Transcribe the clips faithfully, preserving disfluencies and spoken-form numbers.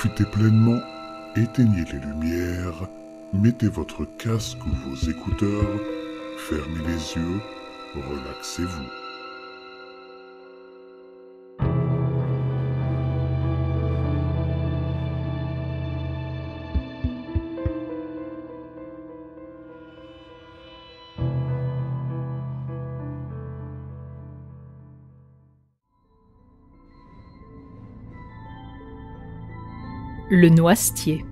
Profitez pleinement, éteignez les lumières, mettez votre casque ou vos écouteurs, fermez les yeux, relaxez-vous. Le noisetier.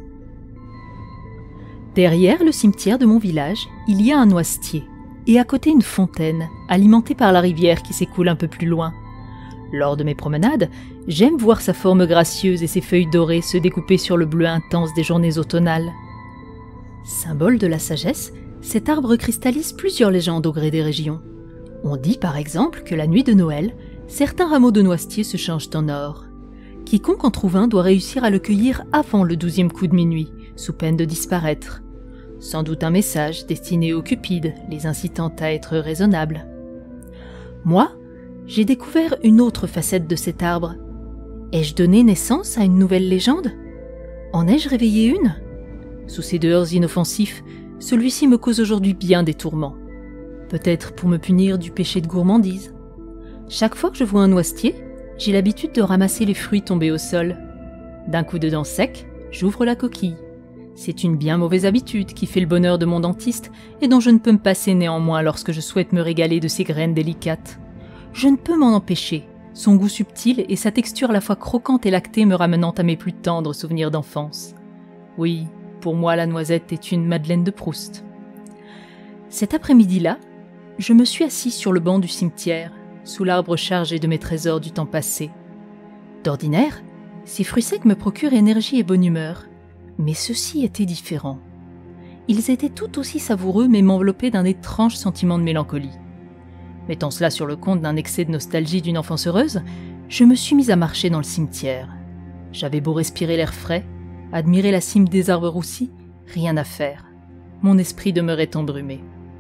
Derrière le cimetière de mon village, il y a un noisetier, et à côté une fontaine, alimentée par la rivière qui s'écoule un peu plus loin. Lors de mes promenades, j'aime voir sa forme gracieuse et ses feuilles dorées se découper sur le bleu intense des journées automnales. Symbole de la sagesse, cet arbre cristallise plusieurs légendes au gré des régions. On dit par exemple que la nuit de Noël, certains rameaux de noisetier se changent en or. Quiconque en trouve un doit réussir à le cueillir avant le douzième coup de minuit, sous peine de disparaître. Sans doute un message destiné aux cupides, les incitant à être raisonnables. Moi, j'ai découvert une autre facette de cet arbre. Ai-je donné naissance à une nouvelle légende? En ai-je réveillé une? Sous ses dehors inoffensifs, celui-ci me cause aujourd'hui bien des tourments. Peut-être pour me punir du péché de gourmandise. Chaque fois que je vois un noisetier, j'ai l'habitude de ramasser les fruits tombés au sol. D'un coup de dent sec, j'ouvre la coquille. C'est une bien mauvaise habitude qui fait le bonheur de mon dentiste et dont je ne peux me passer néanmoins lorsque je souhaite me régaler de ces graines délicates. Je ne peux m'en empêcher, son goût subtil et sa texture à la fois croquante et lactée me ramenant à mes plus tendres souvenirs d'enfance. Oui, pour moi la noisette est une Madeleine de Proust. Cet après-midi-là, je me suis assis sur le banc du cimetière, sous l'arbre chargé de mes trésors du temps passé. D'ordinaire, ces fruits secs me procurent énergie et bonne humeur, mais ceux-ci étaient différents. Ils étaient tout aussi savoureux mais m'enveloppaient d'un étrange sentiment de mélancolie. Mettant cela sur le compte d'un excès de nostalgie d'une enfance heureuse, je me suis mise à marcher dans le cimetière. J'avais beau respirer l'air frais, admirer la cime des arbres roussis, rien à faire. Mon esprit demeurait embrumé.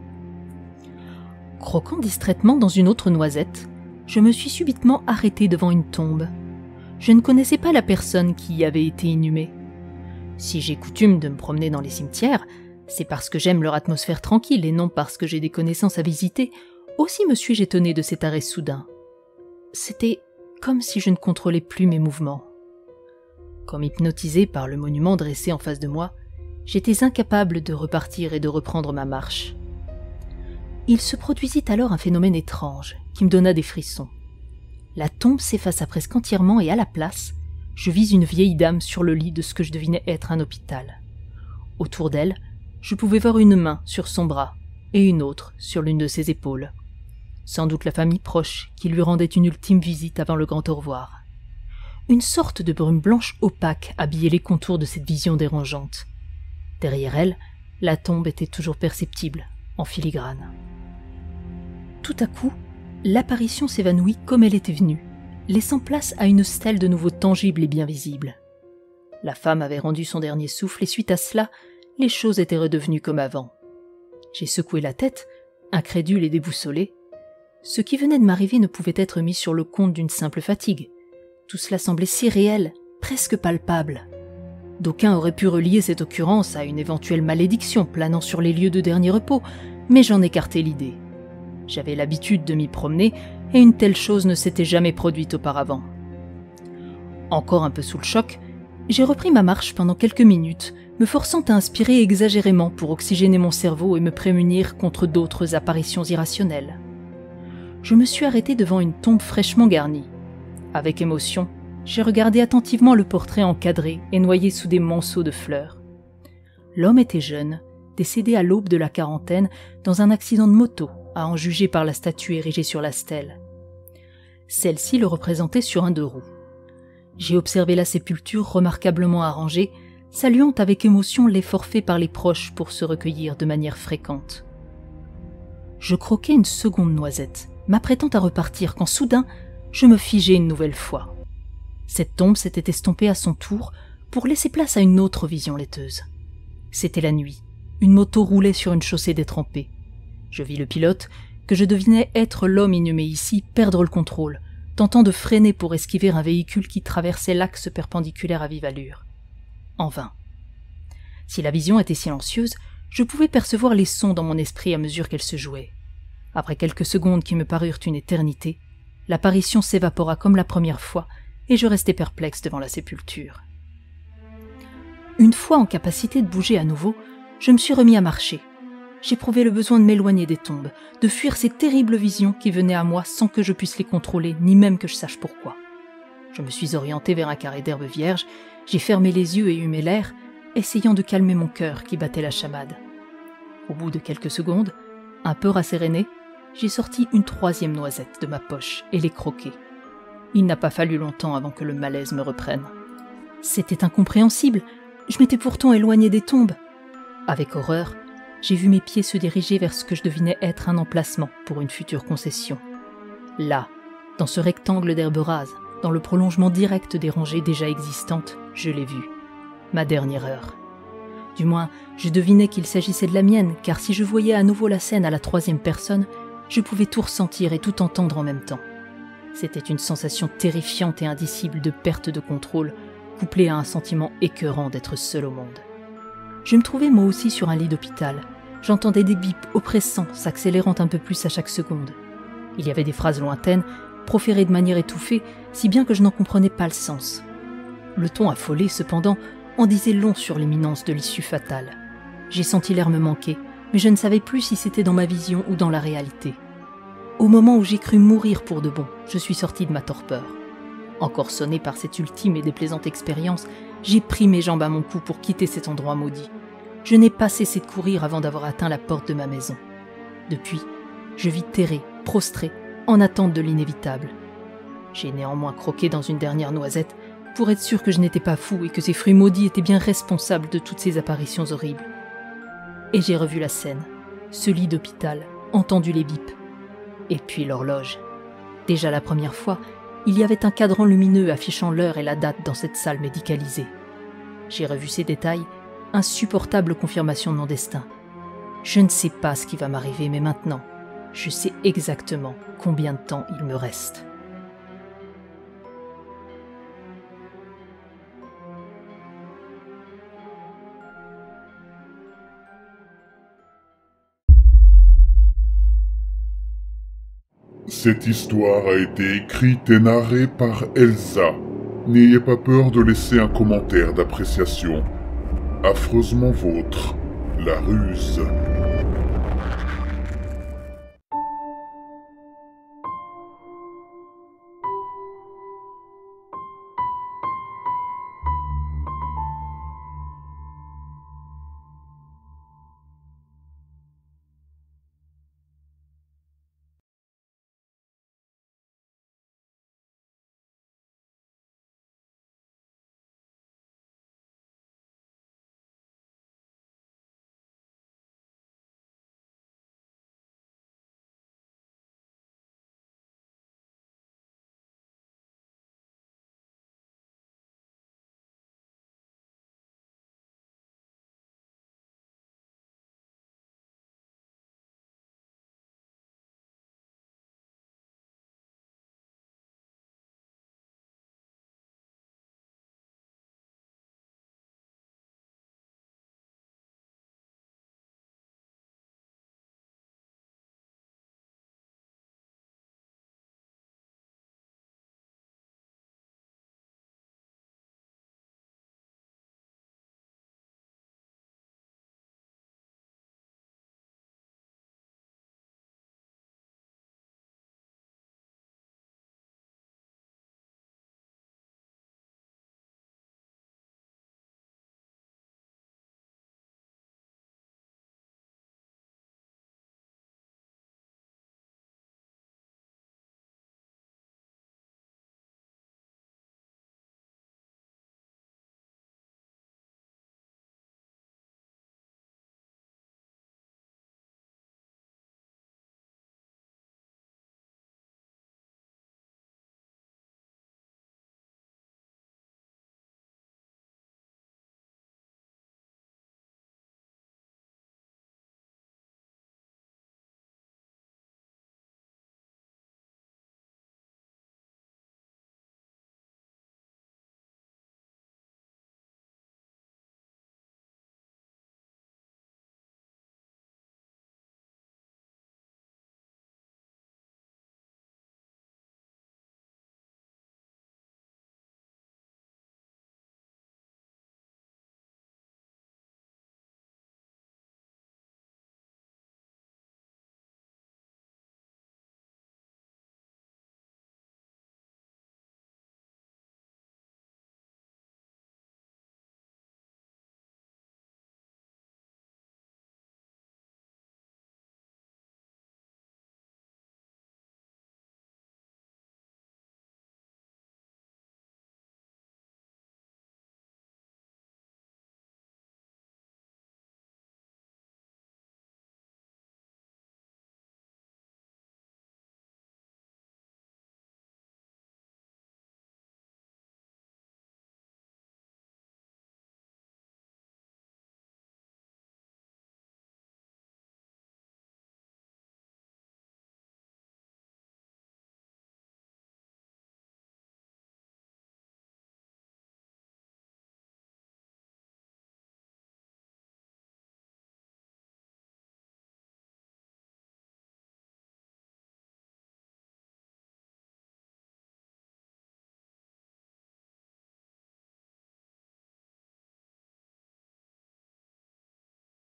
Croquant distraitement dans une autre noisette, je me suis subitement arrêtée devant une tombe. Je ne connaissais pas la personne qui y avait été inhumée. Si j'ai coutume de me promener dans les cimetières, c'est parce que j'aime leur atmosphère tranquille et non parce que j'ai des connaissances à visiter. Aussi me suis-je étonnée de cet arrêt soudain. C'était comme si je ne contrôlais plus mes mouvements. Comme hypnotisée par le monument dressé en face de moi, j'étais incapable de repartir et de reprendre ma marche. Il se produisit alors un phénomène étrange qui me donna des frissons. La tombe s'effaça presque entièrement et à la place, je vis une vieille dame sur le lit de ce que je devinais être un hôpital. Autour d'elle, je pouvais voir une main sur son bras et une autre sur l'une de ses épaules. Sans doute la famille proche qui lui rendait une ultime visite avant le grand au revoir. Une sorte de brume blanche opaque habillait les contours de cette vision dérangeante. Derrière elle, la tombe était toujours perceptible, en filigrane. Tout à coup, l'apparition s'évanouit comme elle était venue, laissant place à une stèle de nouveau tangible et bien visible. La femme avait rendu son dernier souffle et suite à cela, les choses étaient redevenues comme avant. J'ai secoué la tête, incrédule et déboussolé. Ce qui venait de m'arriver ne pouvait être mis sur le compte d'une simple fatigue. Tout cela semblait si réel, presque palpable. D'aucuns auraient pu relier cette occurrence à une éventuelle malédiction planant sur les lieux de dernier repos, mais j'en écartais l'idée. J'avais l'habitude de m'y promener et une telle chose ne s'était jamais produite auparavant. Encore un peu sous le choc, j'ai repris ma marche pendant quelques minutes, me forçant à inspirer exagérément pour oxygéner mon cerveau et me prémunir contre d'autres apparitions irrationnelles. Je me suis arrêté devant une tombe fraîchement garnie. Avec émotion, j'ai regardé attentivement le portrait encadré et noyé sous des monceaux de fleurs. L'homme était jeune, décédé à l'aube de la quarantaine dans un accident de moto, à en juger par la statue érigée sur la stèle. Celle-ci le représentait sur un deux roues. J'ai observé la sépulture remarquablement arrangée, saluant avec émotion l'effort fait par les proches pour se recueillir de manière fréquente. Je croquais une seconde noisette, m'apprêtant à repartir quand soudain, je me figeai une nouvelle fois. Cette tombe s'était estompée à son tour pour laisser place à une autre vision laiteuse. C'était la nuit. Une moto roulait sur une chaussée détrempée. Je vis le pilote, que je devinais être l'homme inhumé ici, perdre le contrôle, tentant de freiner pour esquiver un véhicule qui traversait l'axe perpendiculaire à vive allure. En vain. Si la vision était silencieuse, je pouvais percevoir les sons dans mon esprit à mesure qu'elle se jouait. Après quelques secondes qui me parurent une éternité, l'apparition s'évapora comme la première fois et je restai perplexe devant la sépulture. Une fois en capacité de bouger à nouveau, je me suis remis à marcher. J'éprouvais le besoin de m'éloigner des tombes, de fuir ces terribles visions qui venaient à moi sans que je puisse les contrôler, ni même que je sache pourquoi. Je me suis orienté vers un carré d'herbe vierge, j'ai fermé les yeux et humé l'air, essayant de calmer mon cœur qui battait la chamade. Au bout de quelques secondes, un peu rasséréné, j'ai sorti une troisième noisette de ma poche et l'ai croquée. Il n'a pas fallu longtemps avant que le malaise me reprenne. C'était incompréhensible, je m'étais pourtant éloigné des tombes. Avec horreur, j'ai vu mes pieds se diriger vers ce que je devinais être un emplacement pour une future concession. Là, dans ce rectangle d'herbe rase, dans le prolongement direct des rangées déjà existantes, je l'ai vu. Ma dernière heure. Du moins, je devinais qu'il s'agissait de la mienne, car si je voyais à nouveau la scène à la troisième personne, je pouvais tout ressentir et tout entendre en même temps. C'était une sensation terrifiante et indicible de perte de contrôle, couplée à un sentiment écœurant d'être seul au monde. Je me trouvais moi aussi sur un lit d'hôpital. J'entendais des bips oppressants s'accélérant un peu plus à chaque seconde. Il y avait des phrases lointaines, proférées de manière étouffée, si bien que je n'en comprenais pas le sens. Le ton affolé, cependant, en disait long sur l'imminence de l'issue fatale. J'ai senti l'air me manquer, mais je ne savais plus si c'était dans ma vision ou dans la réalité. Au moment où j'ai cru mourir pour de bon, je suis sorti de ma torpeur. Encore sonné par cette ultime et déplaisante expérience, j'ai pris mes jambes à mon cou pour quitter cet endroit maudit. Je n'ai pas cessé de courir avant d'avoir atteint la porte de ma maison. Depuis, je vis terré, prostré, en attente de l'inévitable. J'ai néanmoins croqué dans une dernière noisette pour être sûr que je n'étais pas fou et que ces fruits maudits étaient bien responsables de toutes ces apparitions horribles. Et j'ai revu la scène, ce lit d'hôpital, entendu les bips. Et puis l'horloge. Déjà la première fois, il y avait un cadran lumineux affichant l'heure et la date dans cette salle médicalisée. J'ai revu ces détails, insupportable confirmation de mon destin. Je ne sais pas ce qui va m'arriver, mais maintenant, je sais exactement combien de temps il me reste. Cette histoire a été écrite et narrée par Elsa. N'ayez pas peur de laisser un commentaire d'appréciation. Affreusement vôtre, La Ruse.